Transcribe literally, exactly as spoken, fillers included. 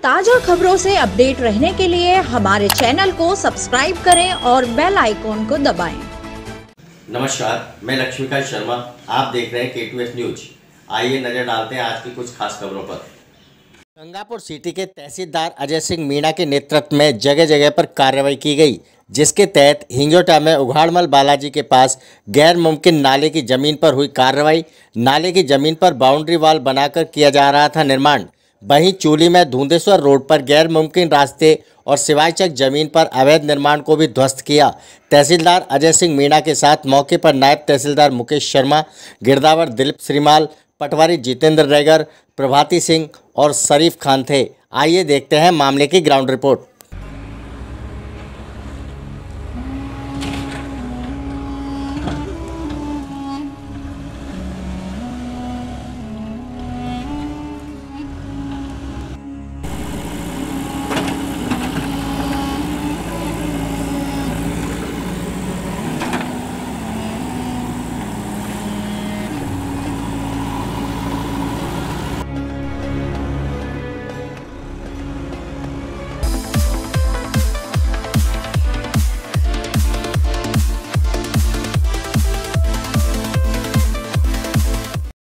ताजा खबरों से अपडेट रहने के लिए हमारे चैनल को सब्सक्राइब करें और बेल आइकॉन को दबाएं। नमस्कार, मैं लक्ष्मीकांत शर्मा, आप देख रहे हैं के टू एस न्यूज। आइए नजर डालते हैं आज की कुछ खास खबरों पर। गंगापुर सिटी के तहसीलदार अजय सिंह मीणा के नेतृत्व में जगह जगह पर कार्रवाई की गई, जिसके तहत हिंजोटा में उघाड़मल बालाजी के पास गैर मुमकिन नाले की जमीन पर हुई कार्रवाई। नाले की जमीन पर बाउंड्री वॉल बनाकर किया जा रहा था निर्माण। वहीं चूली में धुंदेश्वर रोड पर गैर मुमकिन रास्ते और सिवायचक जमीन पर अवैध निर्माण को भी ध्वस्त किया। तहसीलदार अजय सिंह मीणा के साथ मौके पर नायब तहसीलदार मुकेश शर्मा, गिरदावर दिलीप श्रीमाल, पटवारी जितेंद्र रेगर, प्रभाती सिंह और शरीफ खान थे। आइए देखते हैं मामले की ग्राउंड रिपोर्ट।